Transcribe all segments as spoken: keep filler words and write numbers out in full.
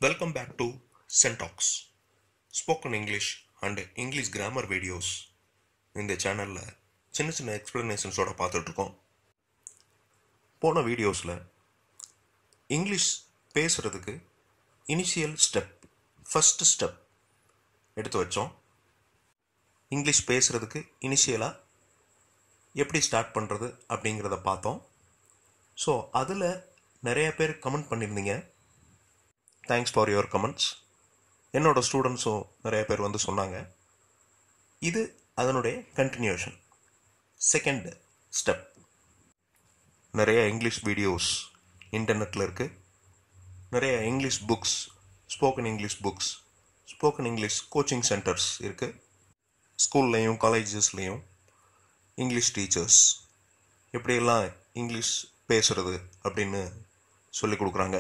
Welcome back to Sen Talks, spoken English and English grammar videos. இந்த சேனலில் சின்ன சின்ன எக்ஸ்பிளனேஷன்ஸோட பார்த்துட்ருக்கோம். போன வீடியோஸில் இங்கிலீஷ் பேசுகிறதுக்கு இனிஷியல் ஸ்டெப் ஃபஸ்ட்டு ஸ்டெப் எடுத்து வச்சோம். இங்கிலீஷ் பேசுகிறதுக்கு இனிஷியலாக எப்படி ஸ்டார்ட் பண்ணுறது அப்படிங்கிறத பார்த்தோம். ஸோ அதில் நிறைய பேர் கமெண்ட் பண்ணியிருந்தீங்க. Thanks for your comments. என்னோடய ஸ்டூடெண்ட்ஸும் நிறைய பேர் வந்து சொன்னாங்க. இது அதனுடைய கண்டினியூஷன், செகண்ட் ஸ்டெப். நிறைய இங்கிலீஷ் வீடியோஸ் இன்டர்நெட்டில் இருக்குது. நிறைய English books, spoken English books, spoken English coaching centres இருக்குது. ஸ்கூல்லையும் காலேஜஸ்லேயும் இங்கிலீஷ் டீச்சர்ஸ் எப்படியெல்லாம் இங்கிலீஷ் பேசுகிறது அப்படின்னு சொல்லி கொடுக்குறாங்க.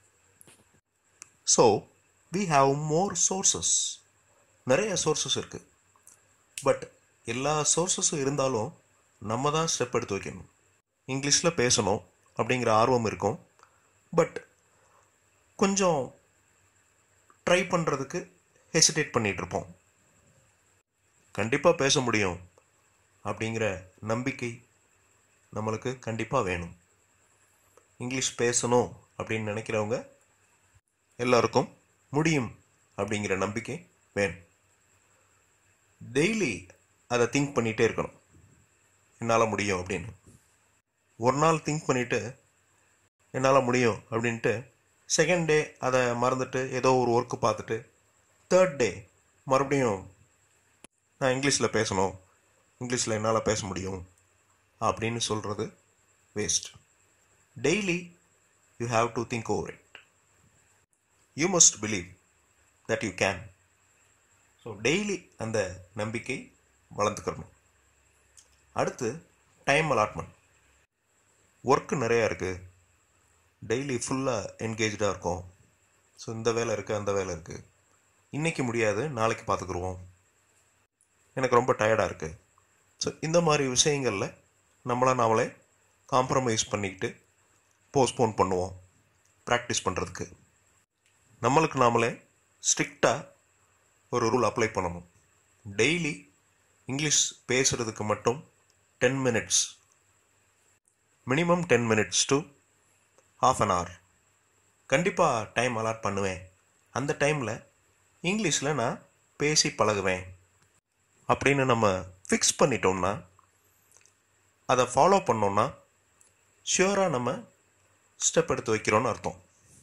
So we have more sources. நிறைய சோர்ஸஸ் இருக்குது. பட் எல்லா சோர்ஸஸும் இருந்தாலும் நம்ம தான் ஸ்டெப் எடுத்து வைக்கணும். இங்கிலீஷில் பேசணும் அப்படிங்கிற ஆர்வம் இருக்கும். பட் கொஞ்சம் ட்ரை பண்ணுறதுக்கு ஹெசிடேட் பண்ணிகிட்ருப்போம். கண்டிப்பாக பேச முடியும் அப்படிங்கிற நம்பிக்கை நம்மளுக்கு கண்டிப்பாக வேணும். இங்கிலீஷ் பேசணும் அப்படின்னு நினைக்கிறவங்க எல்லாருக்கும் முடியும் அப்படிங்கிற நம்பிக்கை வேணும். டெய்லி அதை திங்க் பண்ணிகிட்டே இருக்கணும், என்னால் முடியும் அப்படின்னு. ஒரு நாள் திங்க் பண்ணிவிட்டு என்னால் முடியும் அப்படின்ட்டு செகண்ட் டே அதை மறந்துட்டு ஏதோ ஒரு ஒர்க்கு பார்த்துட்டு தேர்ட் டே மறுபடியும் நான் இங்கிலீஷில் பேசணும், இங்கிலீஷில் என்னால் பேச முடியும் அப்படின்னு சொல்கிறது waste. Daily you have to think over it. You must believe that you can. So daily அந்த நம்பிக்கை வளர்ந்துக்கணும். அடுத்து டைம் அலாட்மெண்ட். ஒர்க்கு நிறையா இருக்குது, டெய்லி ஃபுல்லாக என்கேஜாக இருக்கும். ஸோ இந்த வேலை இருக்குது, அந்த வேலை இருக்குது, இன்றைக்கி முடியாது நாளைக்கு பார்த்துக்குருவோம், எனக்கு ரொம்ப டயர்டாக இருக்குது. ஸோ இந்த மாதிரி விஷயங்களில் நம்மளை நாமளே காம்ப்ரமைஸ் பண்ணிக்கிட்டு போஸ்ட்போன் பண்ணுவோம் ப்ராக்டிஸ் பண்ணுறதுக்கு. நம்மளுக்கு நாமளே ஸ்ட்ரிக்டாக ஒரு ரூல் அப்ளை பண்ணணும். டெய்லி இங்கிலீஷ் பேசுகிறதுக்கு மட்டும் ten minutes, minimum ten minutes to half an hour கண்டிப்பாக டைம் அலாட் பண்ணுவேன். அந்த டைமில் இங்கிலீஷில் நான் பேசி பழகுவேன் அப்படின்னு நம்ம ஃபிக்ஸ் பண்ணிட்டோம்னா, அதை ஃபாலோ பண்ணோன்னா ஷியூராக நம்ம ஸ்டெப் எடுத்து வைக்கிறோன்னு அர்த்தம்.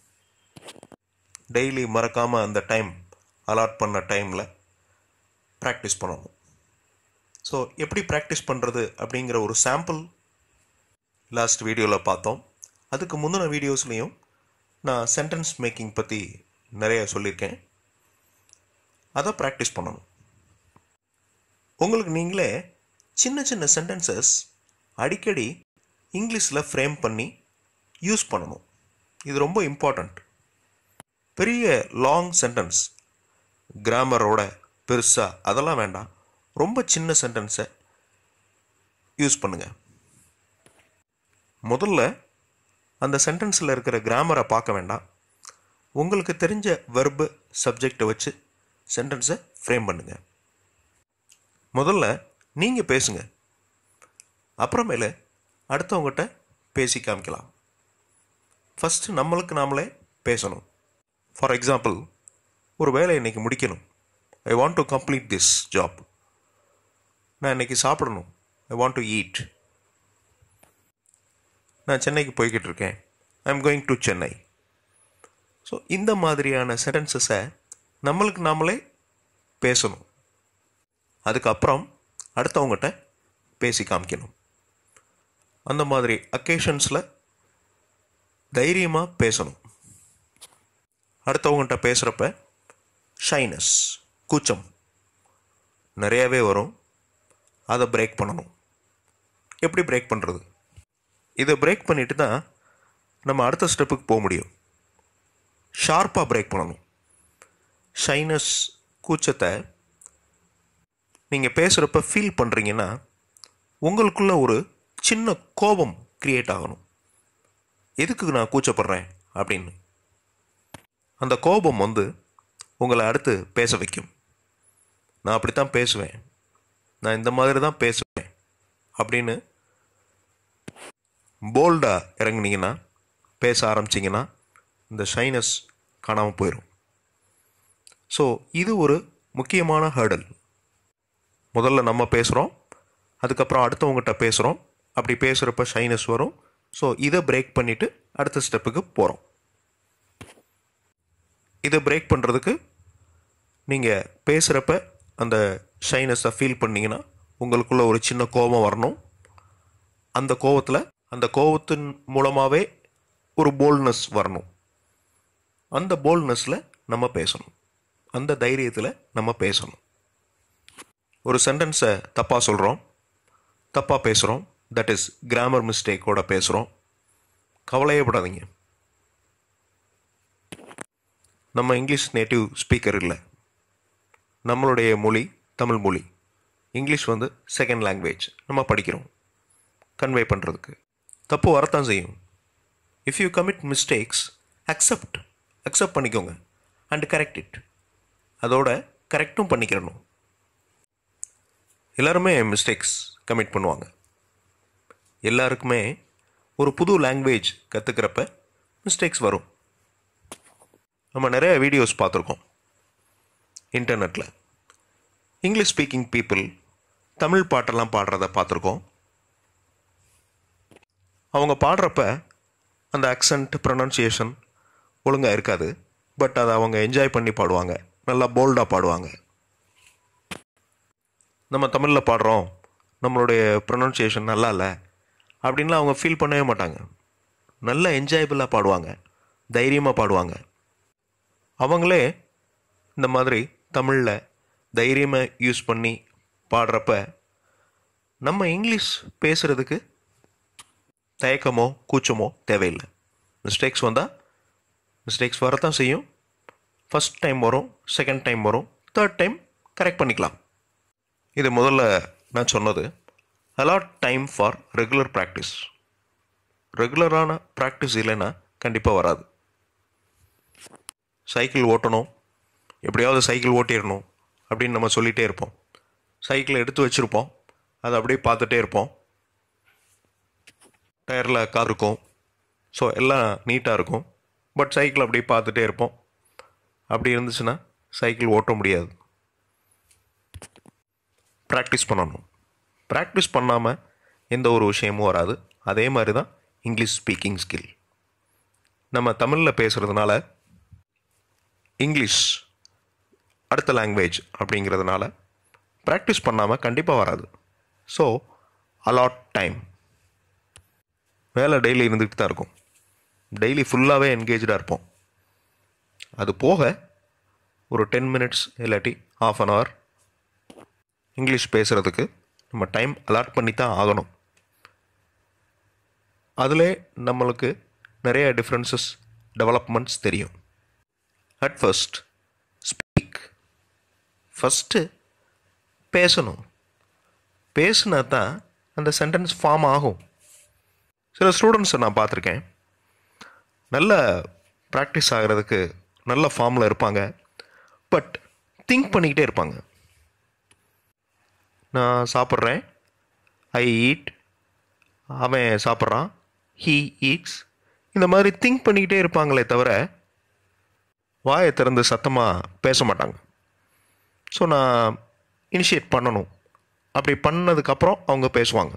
டெய்லி மறக்காமல் அந்த டைம் அலாட் பண்ண டைமில் ப்ராக்டிஸ் பண்ணணும். ஸோ எப்படி ப்ராக்டிஸ் பண்ணுறது அப்படிங்கிற ஒரு சாம்பிள் லாஸ்ட் வீடியோவில் பார்த்தோம். அதுக்கு முந்தின வீடியோஸ்லேயும் நான் சென்டென்ஸ் மேக்கிங் பற்றி நிறைய சொல்லியிருக்கேன். அதை ப்ராக்டிஸ் பண்ணணும். உங்களுக்கு நீங்களே சின்ன சின்ன சென்டென்சஸ் அடிக்கடி இங்கிலீஷில் ஃப்ரேம் பண்ணி யூஸ் பண்ணணும். இது ரொம்ப இம்பார்ட்டண்ட். பெரிய லாங் சென்டென்ஸ் கிராமரோட பெருசாக அதெல்லாம் வேண்டாம். ரொம்ப சின்ன சென்டென்ஸை யூஸ் பண்ணுங்கள். முதல்ல அந்த சென்டென்ஸில் இருக்கிற கிராமரை பார்க்க வேண்டாம். உங்களுக்கு தெரிஞ்ச வெர்பு சப்ஜெக்டை வச்சு சென்டென்ஸை ஃப்ரேம் பண்ணுங்கள். முதல்ல நீங்கள் பேசுங்க, அப்புறமேல அடுத்தவங்ககிட்ட பேசி காமிக்கலாம். ஃபஸ்ட்டு நம்மளுக்கு நாமளே பேசணும். ஃபார் எக்ஸாம்பிள், ஒரு வேலை இன்றைக்கி முடிக்கணும். I want to complete this job. நான் இன்றைக்கி சாப்பிடணும். I want to eat. நான் சென்னைக்கு போய்கிட்டு இருக்கேன். I am going to Chennai. So இந்த மாதிரியான சென்டென்சஸை நம்மளுக்கு நாமளே பேசணும். அதுக்கப்புறம் அடுத்தவங்ககிட்ட பேசி காமிக்கணும். அந்த மாதிரி அக்கேஷன்ஸில் தைரியமாக பேசணும். அடுத்தவங்ககிட்ட பேசுகிறப்ப ஷைனஸ், கூச்சம் நிறையாவே வரும். அதை பிரேக் பண்ணணும். எப்படி பிரேக் பண்ணுறது? இதை பிரேக் பண்ணிட்டு தான் நம்ம அடுத்த ஸ்டெப்புக்கு போக முடியும். ஷார்ப்பாக பிரேக் பண்ணணும். ஷைனஸ், கூச்சத்தை நீங்கள் பேசுகிறப்ப ஃபீல் பண்ணுறீங்கன்னா உங்களுக்குள்ள ஒரு சின்ன கோபம் க்ரியேட் ஆகணும். எதுக்கு நான் கூச்சப்படுறேன் அப்படின்னு. அந்த கோபம் வந்து உங்களை அடுத்து பேச வைக்கும். நான் அப்படித்தான் பேசுவேன், நான் இந்த மாதிரி தான் பேசுவேன் அப்படின்னு போல்டாக இறங்குனீங்கன்னா, பேச ஆரம்பிச்சிங்கன்னா இந்த ஷைனஸ் காணாமல் போயிடும். ஸோ இது ஒரு முக்கியமான ஹர்டல். முதல்ல நம்ம பேசுகிறோம், அதுக்கப்புறம் அடுத்தவங்ககிட்ட பேசுகிறோம். அப்படி பேசுகிறப்ப ஷைனஸ் வரும். ஸோ இதை பிரேக் பண்ணிவிட்டு அடுத்த ஸ்டெப்புக்கு போகிறோம். இதை பிரேக் பண்ணுறதுக்கு நீங்கள் பேசுகிறப்ப அந்த ஷைனஸை ஃபீல் பண்ணிங்கன்னா உங்களுக்குள்ள ஒரு சின்ன கோபம் வரணும். அந்த கோபத்தில் அந்த கோபத்தின் மூலமாகவே ஒரு போல்ட்னஸ் வரணும். அந்த போல்ட்னஸில் நம்ம பேசணும், அந்த தைரியத்தில் நம்ம பேசணும். ஒரு சென்டென்ஸை தப்பாக சொல்கிறோம், தப்பாக பேசுகிறோம், தட் இஸ் கிராமர் மிஸ்டேக்கோட பேசுகிறோம். கவலையப்படாதீங்க. நம்ம இங்கிலீஷ் நேட்டிவ் ஸ்பீக்கர் இல்லை. நம்மளுடைய மொழி தமிழ் மொழி. இங்கிலீஷ் வந்து செகண்ட் லாங்குவேஜ். நம்ம படிக்கிறோம் கன்வே பண்ணுறதுக்கு. தப்பு வரத்தான் செய்யும். If you commit mistakes, accept accept பண்ணிக்கோங்க அண்ட் கரெக்ட் இட். அதோட கரெக்டும் பண்ணிக்கிறணும். எல்லாருமே மிஸ்டேக்ஸ் கமிட் பண்ணுவாங்க. எல்லாருக்குமே ஒரு புது லாங்குவேஜ் கற்றுக்கிறப்ப மிஸ்டேக்ஸ் வரும். நம்ம நிறைய வீடியோஸ் பார்த்துருக்கோம் இன்டர்நெட்டில். இங்கிலீஷ் ஸ்பீக்கிங் பீப்புள் தமிழ் பாட்டெல்லாம் பாடுறத பார்த்துருக்கோம். அவங்க பாடுறப்ப அந்த அக்சென்ட் ப்ரொனன்சியேஷன் ஒழுங்காக இருக்காது. பட் அதை அவங்க என்ஜாய் பண்ணி பாடுவாங்க, நல்லா போல்டாக பாடுவாங்க. நம்ம தமிழில் பாடுறோம், நம்மளுடைய ப்ரொனன்சியேஷன் நல்லா இல்லை அப்படின்லாம் அவங்க ஃபீல் பண்ணவே மாட்டாங்க. நல்லா என்ஜாயபிளாக பாடுவாங்க, தைரியமாக பாடுவாங்க. அவங்களே இந்த மாதிரி தமிழில் தைரியமாக யூஸ் பண்ணி பாடுறப்ப நம்ம இங்கிலீஷ் பேசுகிறதுக்கு தயக்கமோ கூச்சமோ தேவையில்லை. மிஸ்டேக்ஸ் வந்தால் மிஸ்டேக்ஸ் வரத்தான் செய்யும். ஃபஸ்ட் டைம் வரும், செகண்ட் டைம் வரும், தேர்ட் டைம் கரெக்ட் பண்ணிக்கலாம். இது முதல்ல நான் சொன்னது. Allot time for regular practice. ரெகுலரான ப்ராக்டிஸ் இல்லைன்னா கண்டிப்பாக வராது. சைக்கிள் ஓட்டணும், எப்படியாவது சைக்கிள் ஓட்டிடணும் அப்படின்னு நம்ம சொல்லிகிட்டே இருப்போம். சைக்கிளை எடுத்து வச்சுருப்போம், அதை அப்படியே பார்த்துட்டே இருப்போம். டயரில் கார் இருக்கும், ஸோ எல்லாம் நீட்டாக இருக்கும். பட் சைக்கிள் அப்படியே பார்த்துட்டே இருப்போம். அப்படி இருந்துச்சுன்னா சைக்கிள் ஓட்ட முடியாது. ப்ராக்டிஸ் பண்ணணும். ப்ராக்டிஸ் பண்ணாமல் எந்த ஒரு விஷயமும் வராது. அதே மாதிரி தான் இங்கிலீஷ் ஸ்பீக்கிங் ஸ்கில். நம்ம தமிழில் பேசுகிறதுனால இங்கிலீஷ் அடுத்த லாங்குவேஜ் அப்படிங்கிறதுனால ப்ராக்டிஸ் பண்ணாமல் கண்டிப்பாக வராது. So allot time. வேலை டெய்லி இருந்துக்கிட்டு தான் இருக்கும். டெய்லி ஃபுல்லாகவே என்கேஜாக இருப்போம். அது போக ஒரு டென் மினிட்ஸ் இல்லாட்டி ஆஃப் அன் ஹவர் இங்கிலீஷ் பேசுகிறதுக்கு நம்ம டைம் அலாட் பண்ணி தான் ஆகணும். அதில் நம்மளுக்கு நிறைய டிஃப்ரென்சஸ், டெவலப்மெண்ட்ஸ் தெரியும். At first speak. ஃபஸ்ட்டு பேசணும். பேசுனா தான் அந்த சென்டென்ஸ் ஃபார்ம் ஆகும். சில ஸ்டூடெண்ட்ஸை நான் பார்த்துருக்கேன், நல்ல ப்ராக்டிஸ் ஆகிறதுக்கு நல்ல ஃபார்மில் இருப்பாங்க. பட் திங்க் பண்ணிக்கிட்டே இருப்பாங்க. நான் சாப்பிட்றேன், ஐ ஈட், அவன் சாப்பிட்றான், ஹீ ஈட்ஸ். இந்த மாதிரி திங்க் பண்ணிக்கிட்டே இருப்பாங்களே தவிர வாயை திறந்து சத்தமாக பேச மாட்டாங்க. ஸோ நான் இனிஷியேட் பண்ணணும். அப்படி பண்ணதுக்கப்புறம் அவங்க பேசுவாங்க.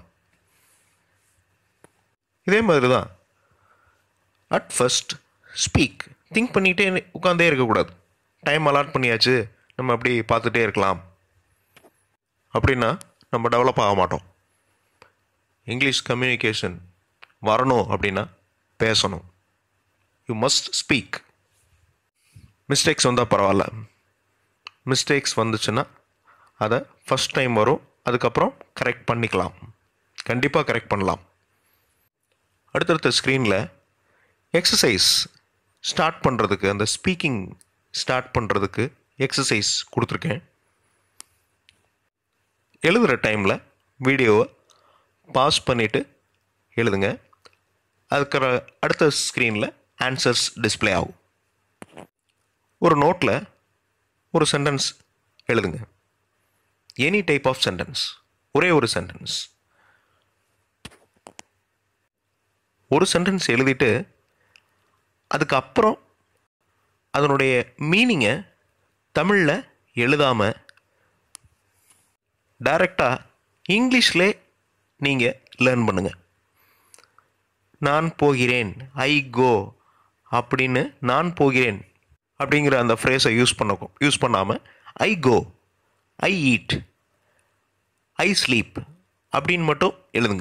இதே மாதிரி தான் அட் ஃபர்ஸ்ட் ஸ்பீக். திங்க் பண்ணிகிட்டே உட்காந்தே இருக்கக்கூடாது. டைம் அலாட் பண்ணியாச்சு, நம்ம அப்படி பார்த்துட்டே இருக்கலாம் அப்படின்னா நம்ம டெவலப் ஆக மாட்டோம். இங்கிலீஷ் கம்யூனிகேஷன் வரணும் அப்படின்னா பேசணும். You must speak. மிஸ்டேக்ஸ் வந்தால் பரவாயில்ல. மிஸ்டேக்ஸ் வந்துச்சுன்னா அதை ஃபஸ்ட் டைம் வரும், அதுக்கப்புறம் கரெக்ட் பண்ணிக்கலாம். கண்டிப்பாக கரெக்ட் பண்ணலாம். அடுத்தடுத்த ஸ்க்ரீனில் எக்ஸசைஸ் ஸ்டார்ட் பண்ணுறதுக்கு, அந்த ஸ்பீக்கிங் ஸ்டார்ட் பண்ணுறதுக்கு எக்ஸசைஸ் கொடுத்துருக்கேன். எழுதுகிற டைமில் வீடியோவை பாஸ் பண்ணிவிட்டு எழுதுங்க. அதுக்கு அடுத்த ஸ்க்ரீனில் ஆன்சர்ஸ் டிஸ்பிளே ஆகும். ஒரு நோட்டில் ஒரு சென்டென்ஸ் எழுதுங்க. எனி டைப் ஆஃப் சென்டென்ஸ், ஒரே ஒரு சென்டென்ஸ். ஒரு சென்டென்ஸ் எழுதிட்டு அதுக்கப்புறம் அதனுடைய மீனிங்கை தமிழில் எழுதாமல் டைரெக்டாக இங்கிலீஷ்லே நீங்கள் லேர்ன் பண்ணுங்கள். நான் போகிறேன், ஐ கோ அப்படின்னு நான் போகிறேன் அப்படிங்கிற அந்த ஃப்ரேஸை யூஸ் பண்ண யூஸ் பண்ணாமல் ஐ கோ, ஐ ஈட், ஐ ஸ்லீப் அப்படின்னு மட்டும் எழுதுங்க.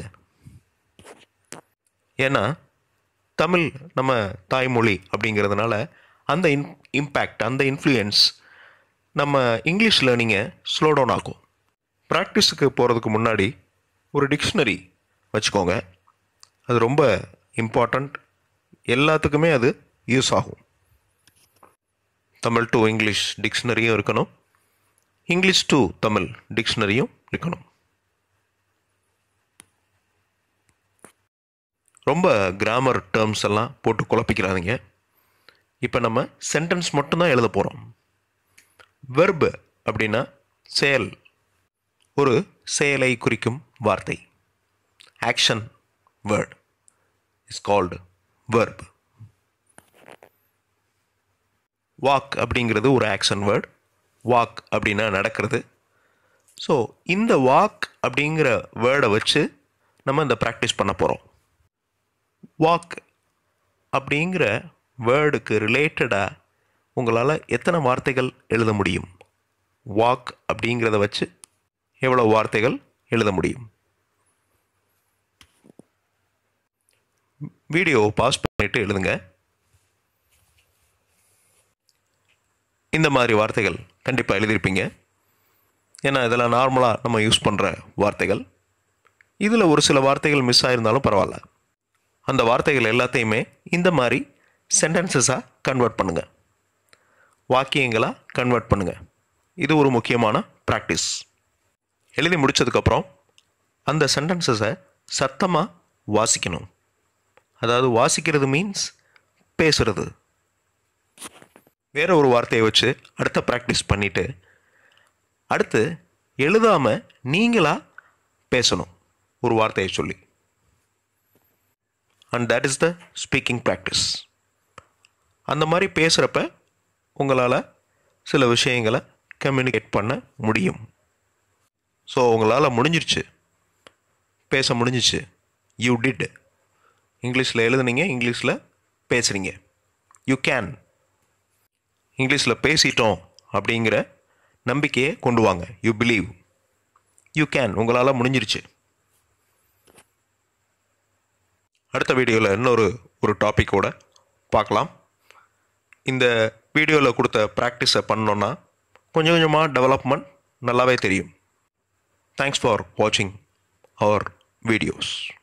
ஏன்னா தமிழ் நம்ம தாய்மொழி அப்படிங்கிறதுனால அந்த இன் இம்பேக்ட் அந்த இன்ஃப்ளூயன்ஸ் நம்ம இங்கிலீஷ் லேர்னிங்கை ஸ்லோ டவுன் ஆகும். ப்ராக்டிஸுக்கு போகிறதுக்கு முன்னாடி ஒரு டிக்ஷனரி வச்சுக்கோங்க. அது ரொம்ப இம்பார்ட்டண்ட். எல்லாத்துக்குமே அது யூஸ் ஆகும். தமிழ் டு இங்கிலீஷ் டிக்ஷனரியும் இருக்கணும், இங்கிலீஷ் டு தமிழ் டிக்ஷனரியும் இருக்கணும். ரொம்ப கிராமர் டேர்ம்ஸ் எல்லாம் போட்டு குழப்பிக்கிறாதீங்க. இப்போ நம்ம சென்டென்ஸ் மட்டும்தான் எழுத போகிறோம். வெர்பு அப்படின்னா செயல், ஒரு செயலை குறிக்கும் வார்த்தை. Action word is called verb. Walk அப்படிங்கிறது ஒரு ஆக்ஷன் வேர்ட். வாக் அப்படின்னா நடக்கிறது. ஸோ இந்த வாக் அப்படிங்கிற வேர்டை வச்சு நம்ம இந்த ப்ராக்டிஸ் பண்ண போகிறோம். வாக் அப்படிங்கிற வேர்டுக்கு ரிலேட்டடாக உங்களால் எத்தனை வார்த்தைகள் எழுத முடியும்? வாக் அப்படிங்கிறத வச்சு எவ்வளோ வார்த்தைகள் எழுத முடியும்? வீடியோவை பாஸ் பண்ணிட்டு எழுதுங்க. இந்த மாதிரி வார்த்தைகள் கண்டிப்பாக எழுதியிருப்பீங்க. ஏன்னா இதெல்லாம் நார்மலாக நம்ம யூஸ் பண்ணுற வார்த்தைகள். இதில் ஒரு சில வார்த்தைகள் மிஸ் ஆகிருந்தாலும் பரவாயில்ல. அந்த வார்த்தைகள் எல்லாத்தையுமே இந்த மாதிரி சென்டென்சஸாக கன்வெர்ட் பண்ணுங்கள், வாக்கியங்களாக கன்வெர்ட் பண்ணுங்கள். இது ஒரு முக்கியமான ப்ராக்டிஸ். எழுதி முடித்ததுக்கப்புறம் அந்த சென்டென்சஸை சத்தமாக வாசிக்கணும். அதாவது வாசிக்கிறது மீன்ஸ் பேசுறது. வேற ஒரு வார்த்தையை வச்சு அடுத்த ப்ராக்டிஸ் பண்ணிவிட்டு அடுத்து எழுதாமல் நீங்களாக பேசணும் ஒரு வார்த்தையை சொல்லி. And that is the speaking practice. அந்த மாதிரி பேசுகிறப்ப உங்களால் சில விஷயங்களை கம்யூனிகேட் பண்ண முடியும். ஸோ உங்களால் முடிஞ்சிருச்சு, பேச முடிஞ்சிச்சு. You did. இங்கிலீஷில் எழுதுனீங்க, இங்கிலீஷில் பேசுகிறீங்க. You can. இங்கிலீஷில் பேசிட்டோம் அப்படிங்கிற நம்பிக்கையை கொண்டு வாங்க. You believe. You can. உங்களால் முடிஞ்சிருச்சு. அடுத்த வீடியோவில் இன்னொரு ஒரு டாப்பிக்கோடு பார்க்கலாம். இந்த வீடியோவில் கொடுத்த ப்ராக்டிஸை பண்ணோன்னா கொஞ்சம் கொஞ்சமாக டெவலப்மெண்ட் நல்லாவே தெரியும். தேங்க்ஸ் ஃபார் வாட்சிங் அவர் வீடியோஸ்.